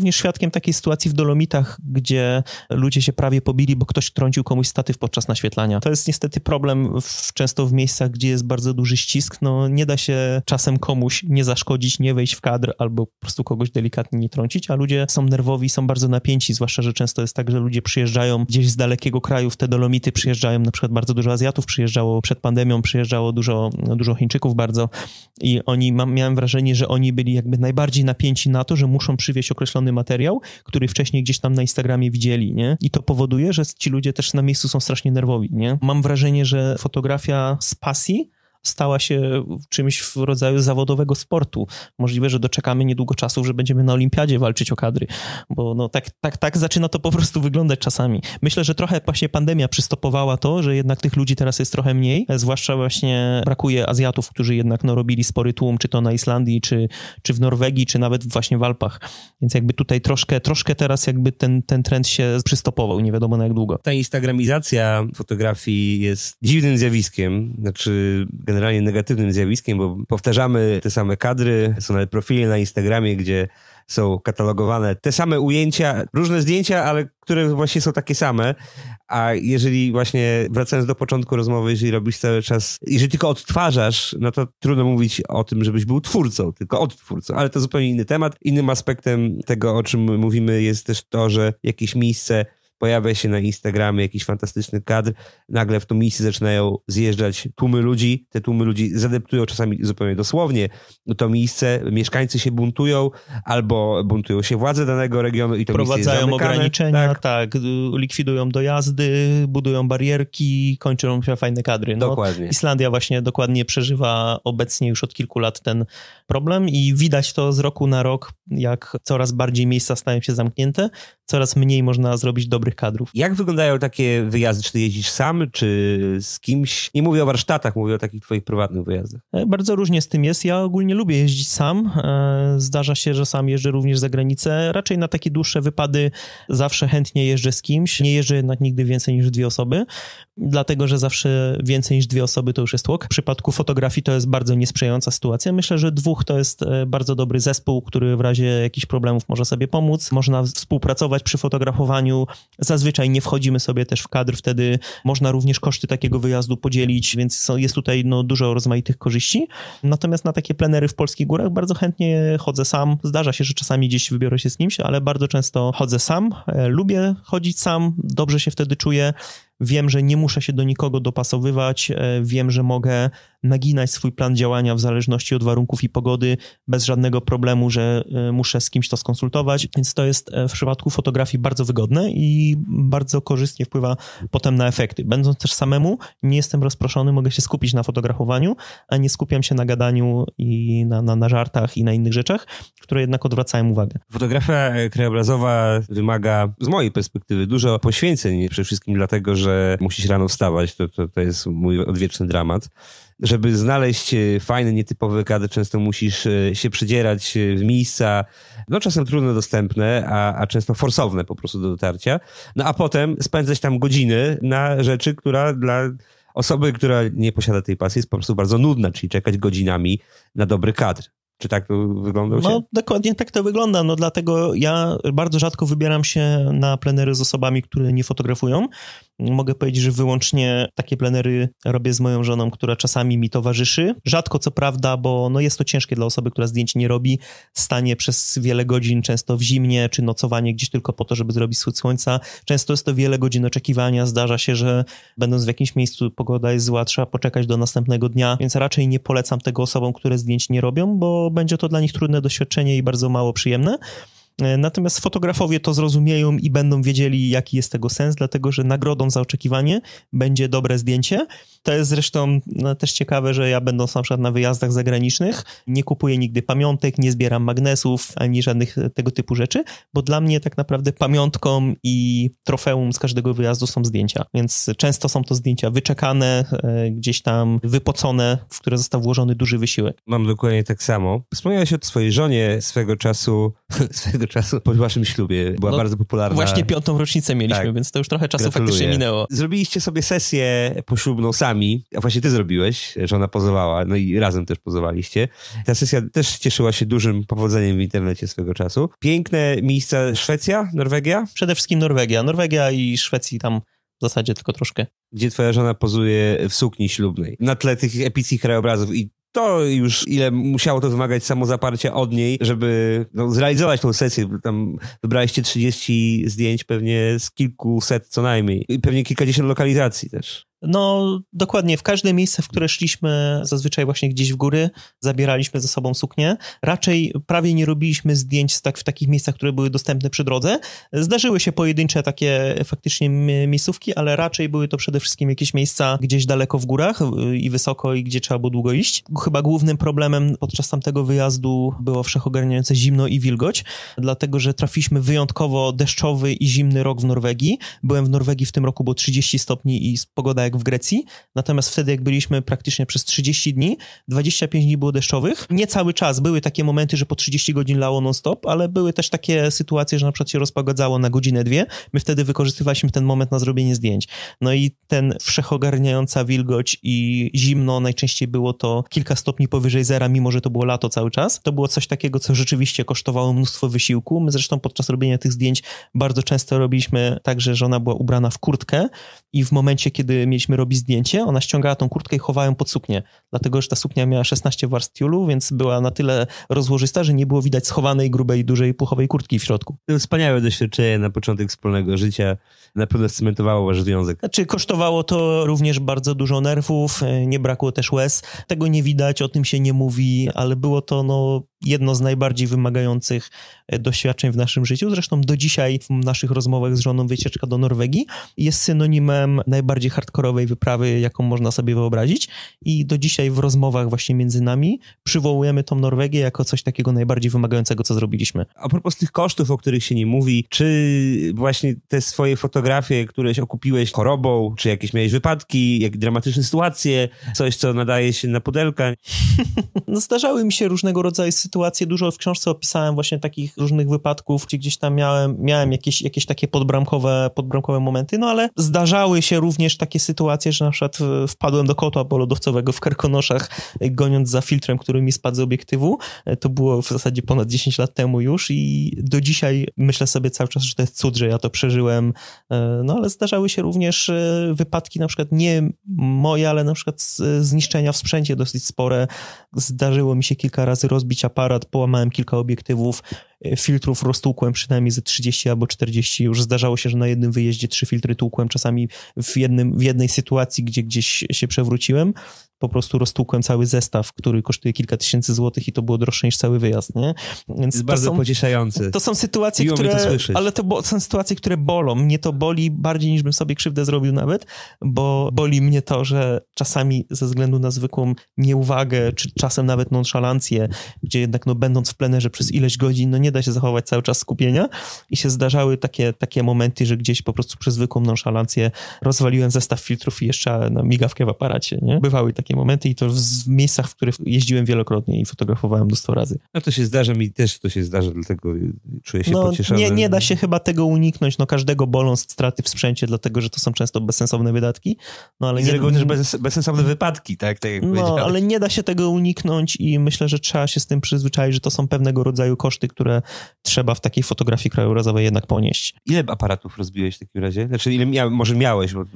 również świadkiem takiej sytuacji w Dolomitach, gdzie ludzie się prawie pobili, bo ktoś trącił komuś statyw podczas naświetlania. To jest niestety problem często w miejscach, gdzie jest bardzo duży ścisk. No nie da się czasem komuś nie zaszkodzić, nie wejść w kadr albo po prostu kogoś delikatnie nie trącić, a ludzie są nerwowi, są bardzo napięci, zwłaszcza, że często jest tak, że ludzie przyjeżdżają gdzieś z dalekiego kraju w te Dolomity, przyjeżdżają na przykład bardzo dużo Azjatów, przyjeżdżało przed pandemią, przyjeżdżało dużo Chińczyków bardzo i miałem wrażenie, że oni byli jakby najbardziej napięci na to, że muszą przywieźć określony materiał, który wcześniej gdzieś tam na Instagramie widzieli, nie? I to powoduje, że ci ludzie też na miejscu są strasznie nerwowi, nie? Mam wrażenie, że fotografia z pasji stała się czymś w rodzaju zawodowego sportu. Możliwe, że doczekamy niedługo czasów, że będziemy na olimpiadzie walczyć o kadry, bo no tak zaczyna to po prostu wyglądać czasami. Myślę, że trochę właśnie pandemia przystopowała to, że jednak tych ludzi teraz jest trochę mniej, zwłaszcza właśnie brakuje Azjatów, którzy jednak robili spory tłum, czy to na Islandii, czy w Norwegii, czy nawet właśnie w Alpach. Więc jakby tutaj troszkę teraz jakby ten trend się przystopował, nie wiadomo na jak długo. Ta instagramizacja fotografii jest dziwnym zjawiskiem, znaczy generalnie negatywnym zjawiskiem, bo powtarzamy te same kadry, są nawet profile na Instagramie, gdzie są katalogowane te same ujęcia, różne zdjęcia, ale które właśnie są takie same, a jeżeli właśnie, wracając do początku rozmowy, jeżeli robisz cały czas, jeżeli tylko odtwarzasz, no to trudno mówić o tym, żebyś był twórcą, tylko odtwórcą, ale to zupełnie inny temat. Innym aspektem tego, o czym mówimy, jest też to, że jakieś miejsce pojawia się na Instagramie jakiś fantastyczny kadr, nagle w to miejsce zaczynają zjeżdżać tłumy ludzi, te tłumy ludzi zadeptują czasami zupełnie dosłownie to miejsce, mieszkańcy się buntują, albo buntują się władze danego regionu i to miejsce jest zamykane. Wprowadzają ograniczenia, tak, likwidują dojazdy, budują barierki, kończą się fajne kadry. No, dokładnie. Islandia właśnie dokładnie przeżywa obecnie już od kilku lat ten problem i widać to z roku na rok, jak coraz bardziej miejsca stają się zamknięte, coraz mniej można zrobić dobrych kadrów. Jak wyglądają takie wyjazdy? Czy ty jeździsz sam, czy z kimś? Nie mówię o warsztatach, mówię o takich twoich prywatnych wyjazdach. Bardzo różnie z tym jest. Ja ogólnie lubię jeździć sam. Zdarza się, że sam jeżdżę również za granicę. Raczej na takie dłuższe wypady zawsze chętnie jeżdżę z kimś. Nie jeżdżę jednak nigdy więcej niż 2 osoby, dlatego że zawsze więcej niż 2 osoby to już jest tłok. W przypadku fotografii to jest bardzo niesprzyjająca sytuacja. Myślę, że 2 to jest bardzo dobry zespół, który w razie jakichś problemów może sobie pomóc. Można współpracować przy fotografowaniu. Zazwyczaj nie wchodzimy sobie też w kadr, wtedy można również koszty takiego wyjazdu podzielić, więc jest tutaj dużo rozmaitych korzyści. Natomiast na takie plenery w polskich górach bardzo chętnie chodzę sam. Zdarza się, że czasami gdzieś wybiorę się z kimś, ale bardzo często chodzę sam. Lubię chodzić sam, dobrze się wtedy czuję. Wiem, że nie muszę się do nikogo dopasowywać, wiem, że mogę naginać swój plan działania w zależności od warunków i pogody bez żadnego problemu, że muszę z kimś to skonsultować, więc to jest w przypadku fotografii bardzo wygodne i bardzo korzystnie wpływa potem na efekty. Będąc też samemu, nie jestem rozproszony, mogę się skupić na fotografowaniu, a nie skupiam się na gadaniu i na żartach i na innych rzeczach, które jednak odwracają uwagę. Fotografia krajobrazowa wymaga z mojej perspektywy dużo poświęceń, przede wszystkim dlatego, że musisz rano wstawać, to jest mój odwieczny dramat. Żeby znaleźć fajny, nietypowy kadr, często musisz się przedzierać w miejsca, czasem trudno dostępne, a często forsowne po prostu do dotarcia. No a potem spędzać tam godziny na rzeczy, która dla osoby, która nie posiada tej pasji, jest po prostu bardzo nudna, czyli czekać godzinami na dobry kadr. Czy tak to wygląda u ciebie? Dokładnie tak to wygląda. Dlatego ja bardzo rzadko wybieram się na plenery z osobami, które nie fotografują. Mogę powiedzieć, że wyłącznie takie plenery robię z moją żoną, która czasami mi towarzyszy. Rzadko co prawda, bo jest to ciężkie dla osoby, która zdjęć nie robi. Stanie przez wiele godzin, często w zimnie, czy nocowanie gdzieś tylko po to, żeby zrobić wschód słońca. Często jest to wiele godzin oczekiwania. Zdarza się, że będąc w jakimś miejscu pogoda jest zła, trzeba poczekać do następnego dnia, więc raczej nie polecam tego osobom, które zdjęć nie robią, bo będzie to dla nich trudne doświadczenie i bardzo mało przyjemne. Natomiast fotografowie to zrozumieją i będą wiedzieli, jaki jest tego sens, dlatego że nagrodą za oczekiwanie będzie dobre zdjęcie. To jest zresztą też ciekawe, że ja będąc na przykład na wyjazdach zagranicznych nie kupuję nigdy pamiątek, nie zbieram magnesów ani żadnych tego typu rzeczy, bo dla mnie tak naprawdę pamiątką i trofeum z każdego wyjazdu są zdjęcia, więc często są to zdjęcia wyczekane, gdzieś tam wypocone, w które został włożony duży wysiłek. Mam dokładnie tak samo. Wspomniałeś o swojej żonie swego czasu swego czasu po waszym ślubie. Była bardzo popularna. Właśnie 5. rocznicę mieliśmy, tak. Więc to już trochę czasu faktycznie minęło. Zrobiliście sobie sesję poślubną sami, a właśnie ty zrobiłeś, żona pozowała, no i razem też pozowaliście. Ta sesja też cieszyła się dużym powodzeniem w internecie swego czasu. Piękne miejsca, Szwecja, Norwegia? Przede wszystkim Norwegia. Norwegia i Szwecji tam w zasadzie tylko troszkę. Gdzie twoja żona pozuje w sukni ślubnej. Na tle tych epickich krajobrazów i to już ile musiało to wymagać samozaparcia od niej, żeby zrealizować tą sesję. Tam wybraliście 30 zdjęć pewnie z kilkuset co najmniej. I pewnie kilkadziesiąt lokalizacji też. No, dokładnie. W każde miejsce, w które szliśmy, zazwyczaj właśnie gdzieś w góry, zabieraliśmy ze sobą suknię. Raczej prawie nie robiliśmy zdjęć w takich miejscach, które były dostępne przy drodze. Zdarzyły się pojedyncze takie faktycznie miejscówki, ale raczej były to przede wszystkim jakieś miejsca gdzieś daleko w górach i wysoko i gdzie trzeba było długo iść. Chyba głównym problemem podczas tamtego wyjazdu było wszechogarniające zimno i wilgoć, dlatego że trafiliśmy wyjątkowo deszczowy i zimny rok w Norwegii. Byłem w Norwegii w tym roku, było 30 stopni i pogoda jak w Grecji, natomiast wtedy jak byliśmy praktycznie przez 30 dni, 25 dni było deszczowych. Nie cały czas, były takie momenty, że po 30 godzin lało non-stop, ale były też takie sytuacje, że na przykład się rozpogadzało na godzinę, 2. My wtedy wykorzystywaliśmy ten moment na zrobienie zdjęć. No i ten wszechogarniająca wilgoć i zimno, najczęściej było to kilka stopni powyżej zera, mimo że to było lato cały czas. To było coś takiego, co rzeczywiście kosztowało mnóstwo wysiłku. My zresztą podczas robienia tych zdjęć bardzo często robiliśmy tak, że żona była ubrana w kurtkę i w momencie, kiedy mieliśmy robić zdjęcie, ona ściągała tą kurtkę i chowała ją pod suknię, dlatego że ta suknia miała 16 warstw tiulu, więc była na tyle rozłożysta, że nie było widać schowanej, grubej, dużej, puchowej kurtki w środku. To wspaniałe doświadczenie na początek wspólnego życia. Na pewno scementowało wasz związek. Znaczy, kosztowało to również bardzo dużo nerwów, nie brakło też łez. Tego nie widać, o tym się nie mówi, ale było to jedno z najbardziej wymagających doświadczeń w naszym życiu. Zresztą do dzisiaj w naszych rozmowach z żoną wycieczka do Norwegii jest synonimem najbardziej hardkorowej wyprawy, jaką można sobie wyobrazić. I do dzisiaj w rozmowach właśnie między nami przywołujemy tą Norwegię jako coś takiego najbardziej wymagającego, co zrobiliśmy. A propos tych kosztów, o których się nie mówi, czy właśnie te swoje fotografie, któreś okupiłeś chorobą, czy jakieś miałeś wypadki, jak dramatyczne sytuacje, coś, co nadaje się na pudelka? No, zdarzały mi się różnego rodzaju sytuacje. Dużo w książce opisałem właśnie takich różnych wypadków, gdzie gdzieś tam miałem jakieś takie podbramkowe momenty, no ale zdarzały się również takie sytuacje, że na przykład wpadłem do kotła polodowcowego w Karkonoszach, goniąc za filtrem, który mi spadł z obiektywu. To było w zasadzie ponad 10 lat temu już i do dzisiaj myślę sobie cały czas, że to jest cud, że ja to przeżyłem. No ale zdarzały się również wypadki, na przykład nie moje, ale na przykład zniszczenia w sprzęcie dosyć spore. Zdarzyło mi się kilka razy rozbić aparat, połamałem kilka obiektywów, filtrów roztłukłem przynajmniej ze 30 albo 40. Już zdarzało się, że na jednym wyjeździe 3 filtry tłukłem, czasami w jednej sytuacji, gdzie gdzieś się przewróciłem, po prostu roztłukłem cały zestaw, który kosztuje kilka tysięcy złotych i to było droższe niż cały wyjazd, nie? Więc jest bardzo pocieszające. To są sytuacje, to są sytuacje, które bolą. Mnie to boli bardziej niż bym sobie krzywdę zrobił nawet, bo boli mnie to, że czasami ze względu na zwykłą nieuwagę, czy czasem nawet nonszalancję, gdzie jednak będąc w plenerze przez ileś godzin, nie da się zachować cały czas skupienia i się zdarzały takie momenty, że gdzieś po prostu przez zwykłą nonszalancję rozwaliłem zestaw filtrów i jeszcze migawkę w aparacie, nie? Bywały takie momenty i to w miejscach, w których jeździłem wielokrotnie i fotografowałem mnóstwo razy. No to się zdarza, mi też to się zdarza, dlatego czuję się pocieszony. Nie da się chyba tego uniknąć, każdego bolą straty w sprzęcie, dlatego, że to są często bezsensowne wydatki. Ale z reguły też bezsensowne wypadki, tak jak powiedziałeś. Ale nie da się tego uniknąć i myślę, że trzeba się z tym przyzwyczaić, że to są pewnego rodzaju koszty, które trzeba w takiej fotografii krajobrazowej jednak ponieść. Ile aparatów rozbiłeś w takim razie? Znaczy, może miałeś? Bo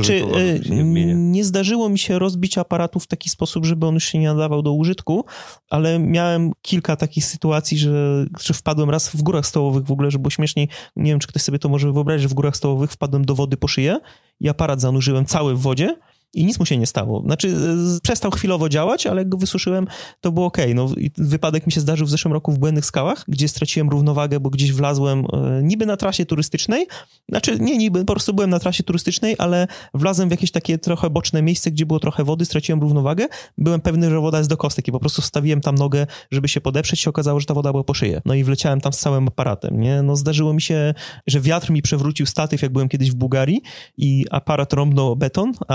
nie zdarzyło mi się rozbić aparatu w taki sposób, żeby on już się nie nadawał do użytku, ale miałem kilka takich sytuacji, że wpadłem raz w Górach Stołowych w ogóle, że było śmieszniej. Nie wiem, czy ktoś sobie to może wyobrazić, że w Górach Stołowych wpadłem do wody po szyję i aparat zanurzyłem cały w wodzie. I nic mu się nie stało. Znaczy, przestał chwilowo działać, ale jak go wysuszyłem, to było okej. Wypadek mi się zdarzył w zeszłym roku w Błędnych Skałach, gdzie straciłem równowagę, bo gdzieś wlazłem niby na trasie turystycznej. Znaczy, nie niby, po prostu byłem na trasie turystycznej, ale wlazłem w jakieś takie trochę boczne miejsce, gdzie było trochę wody, straciłem równowagę. Byłem pewny, że woda jest do kostek i po prostu wstawiłem tam nogę, żeby się podeprzeć. Się okazało, że ta woda była po szyję. I wleciałem tam z całym aparatem, nie? Zdarzyło mi się, że wiatr mi przewrócił statyw, jak byłem kiedyś w Bułgarii i aparat rąbnął beton, a obiektyw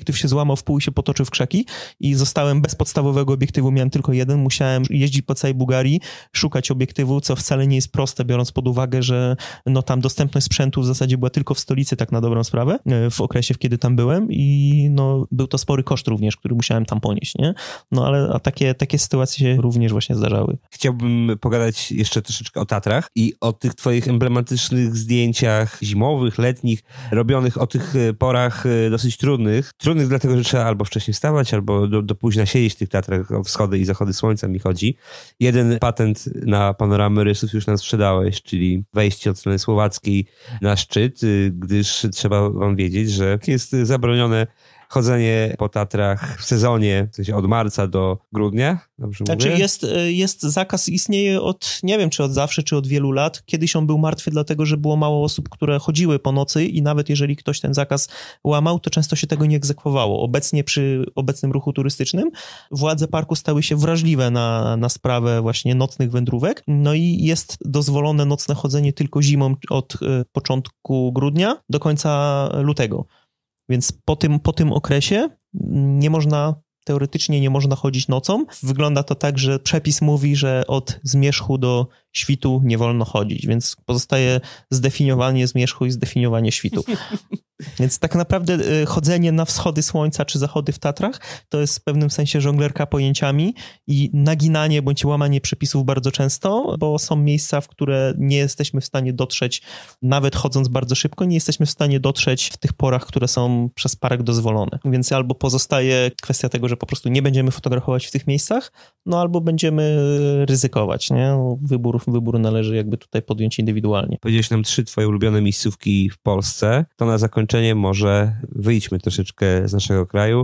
obiektyw się złamał w pół i się potoczył w krzaki i zostałem bez podstawowego obiektywu, miałem tylko jeden, musiałem jeździć po całej Bułgarii, szukać obiektywu, co wcale nie jest proste, biorąc pod uwagę, że no tam dostępność sprzętu w zasadzie była tylko w stolicy, tak na dobrą sprawę, w okresie, kiedy tam byłem i no był to spory koszt również, który musiałem tam ponieść, nie? No ale takie sytuacje się również właśnie zdarzały. Chciałbym pogadać jeszcze troszeczkę o Tatrach i o tych twoich emblematycznych zdjęciach zimowych, letnich, robionych o tych porach dosyć trudnych. Trudnych dlatego, że trzeba albo wcześniej wstawać, albo do późna siedzieć w tych Tatrach, o wschody i zachody słońca mi chodzi. Jeden patent na panoramy rysów już nam sprzedałeś, czyli wejście od strony słowackiej na szczyt, gdyż trzeba wam wiedzieć, że jest zabronione chodzenie po Tatrach w sezonie, w sensie od marca do grudnia, dobrze mówię? Jest zakaz, istnieje od, nie wiem czy od zawsze, czy od wielu lat. Kiedyś on był martwy, dlatego że było mało osób, które chodziły po nocy i nawet jeżeli ktoś ten zakaz łamał, to często się tego nie egzekwowało. Obecnie przy obecnym ruchu turystycznym władze parku stały się wrażliwe na sprawę właśnie nocnych wędrówek, no i jest dozwolone nocne chodzenie tylko zimą od początku grudnia do końca lutego. Więc po tym okresie teoretycznie nie można chodzić nocą. Wygląda to tak, że przepis mówi, że od zmierzchu do świtu nie wolno chodzić, więc pozostaje zdefiniowanie zmierzchu i zdefiniowanie świtu. Więc tak naprawdę chodzenie na wschody słońca czy zachody w Tatrach to jest w pewnym sensie żonglerka pojęciami i naginanie bądź łamanie przepisów bardzo często, bo są miejsca, w które nie jesteśmy w stanie dotrzeć, nawet chodząc bardzo szybko, nie jesteśmy w stanie dotrzeć w tych porach, które są przez park dozwolone. Więc albo pozostaje kwestia tego, że po prostu nie będziemy fotografować w tych miejscach, no albo będziemy ryzykować, nie? Wybór należy jakby tutaj podjąć indywidualnie. Powiedziałeś nam 3 twoje ulubione miejscówki w Polsce. To na zakończenie może wyjdźmy troszeczkę z naszego kraju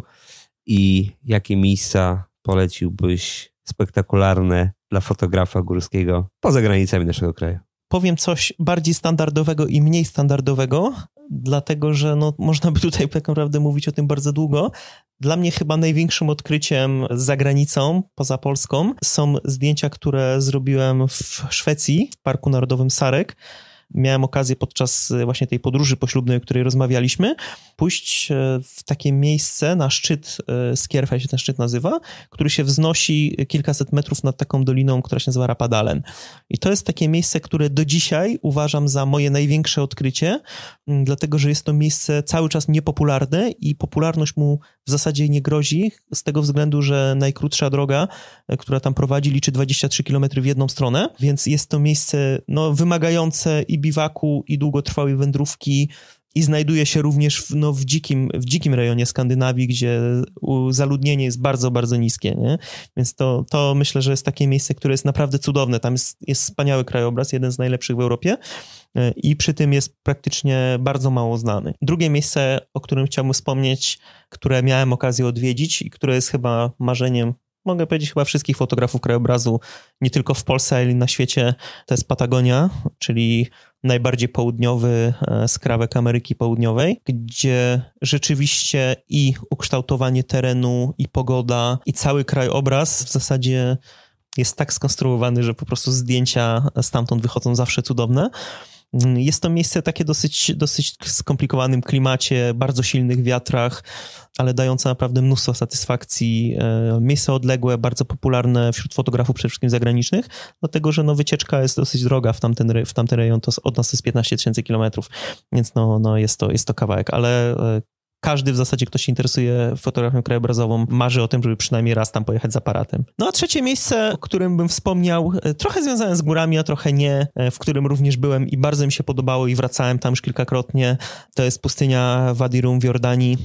i jakie miejsca poleciłbyś spektakularne dla fotografa górskiego poza granicami naszego kraju? Powiem coś bardziej standardowego i mniej standardowego, dlatego że no, można by tutaj tak naprawdę mówić o tym bardzo długo. Dla mnie chyba największym odkryciem za granicą, poza Polską, są zdjęcia, które zrobiłem w Szwecji, w Parku Narodowym Sarek. Miałem okazję podczas właśnie tej podróży poślubnej, o której rozmawialiśmy, pójść w takie miejsce na szczyt Skierfeld się ten szczyt nazywa, który się wznosi kilkaset metrów nad taką doliną, która się nazywa Rapadalen. I to jest takie miejsce, które do dzisiaj uważam za moje największe odkrycie, dlatego że jest to miejsce cały czas niepopularne i popularność mu w zasadzie nie grozi, z tego względu, że najkrótsza droga, która tam prowadzi, liczy 23 km w jedną stronę, więc jest to miejsce no, wymagające i biwaku, i długotrwałej wędrówki, i znajduje się również w dzikim rejonie Skandynawii, gdzie zaludnienie jest bardzo, bardzo niskie, nie? Więc to myślę, że jest takie miejsce, które jest naprawdę cudowne. Tam jest wspaniały krajobraz, jeden z najlepszych w Europie i przy tym jest praktycznie bardzo mało znany. Drugie miejsce, o którym chciałbym wspomnieć, które miałem okazję odwiedzić i które jest chyba marzeniem, mogę powiedzieć, chyba wszystkich fotografów krajobrazu, nie tylko w Polsce, ale i na świecie, to jest Patagonia, czyli najbardziej południowy skrawek Ameryki Południowej, gdzie rzeczywiście i ukształtowanie terenu, i pogoda, i cały krajobraz w zasadzie jest tak skonstruowany, że po prostu zdjęcia stamtąd wychodzą zawsze cudowne. Jest to miejsce takie dosyć skomplikowanym klimacie, bardzo silnych wiatrach, ale dające naprawdę mnóstwo satysfakcji. Miejsce odległe, bardzo popularne wśród fotografów przede wszystkim zagranicznych, dlatego że no, wycieczka jest dosyć droga w tamten rejon, to od nas jest 15 000 kilometrów, więc no, jest to kawałek, ale każdy w zasadzie, kto się interesuje fotografią krajobrazową, marzy o tym, żeby przynajmniej raz tam pojechać z aparatem. No a trzecie miejsce, o którym bym wspomniał, trochę związane z górami, a trochę nie, w którym również byłem i bardzo mi się podobało i wracałem tam już kilkakrotnie, to jest pustynia Wadi Rum w Jordanii,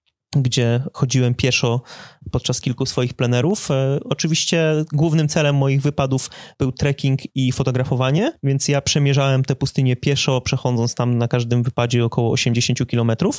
gdzie chodziłem pieszo podczas kilku swoich plenerów. Oczywiście głównym celem moich wypadów był trekking i fotografowanie, więc ja przemierzałem tę pustynię pieszo, przechodząc tam na każdym wypadzie około 80 kilometrów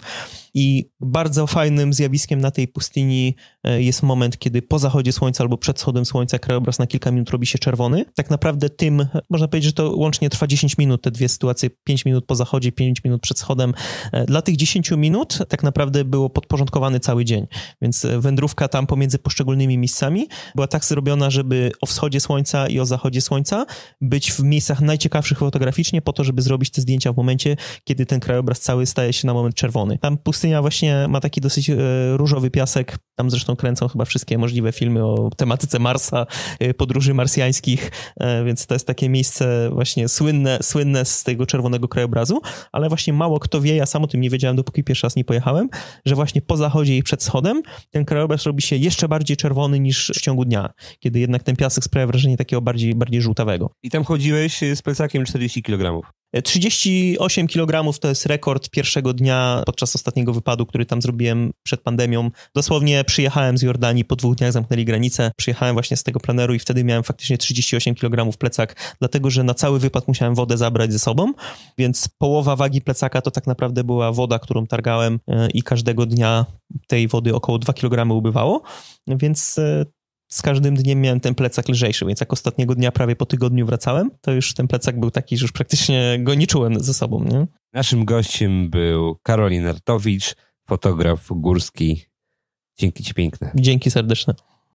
i bardzo fajnym zjawiskiem na tej pustyni jest moment, kiedy po zachodzie słońca albo przed wschodem słońca krajobraz na kilka minut robi się czerwony. Tak naprawdę można powiedzieć, że to łącznie trwa 10 minut, te dwie sytuacje, 5 minut po zachodzie, 5 minut przed wschodem. Dla tych 10 minut tak naprawdę było podporządkowane zaplanowany cały dzień, więc wędrówka tam pomiędzy poszczególnymi miejscami była tak zrobiona, żeby o wschodzie słońca i o zachodzie słońca być w miejscach najciekawszych fotograficznie po to, żeby zrobić te zdjęcia w momencie, kiedy ten krajobraz cały staje się na moment czerwony. Tam pustynia właśnie ma taki dosyć różowy piasek, tam zresztą kręcą chyba wszystkie możliwe filmy o tematyce Marsa, podróży marsjańskich, więc to jest takie miejsce właśnie słynne z tego czerwonego krajobrazu, ale właśnie mało kto wie, ja sam o tym nie wiedziałem, dopóki pierwszy raz nie pojechałem, że właśnie po zachodzie i przed wschodem ten krajobraz robi się jeszcze bardziej czerwony niż w ciągu dnia, kiedy jednak ten piasek sprawia wrażenie takiego bardziej żółtawego. I tam chodziłeś z plecakiem 40 kg. 38 kg to jest rekord pierwszego dnia podczas ostatniego wypadu, który tam zrobiłem przed pandemią. Dosłownie przyjechałem z Jordanii, po 2 dniach zamknęli granicę, przyjechałem właśnie z tego pleneru i wtedy miałem faktycznie 38 kg w plecak, dlatego że na cały wypad musiałem wodę zabrać ze sobą, więc połowa wagi plecaka to tak naprawdę była woda, którą targałem i każdego dnia tej wody około 2 kg ubywało, więc z każdym dniem miałem ten plecak lżejszy, więc jak ostatniego dnia prawie po tygodniu wracałem, to już ten plecak był taki, że już praktycznie go nie czułem ze sobą. Nie? Naszym gościem był Karol Inartowicz, fotograf górski. Dzięki ci piękne. Dzięki serdeczne.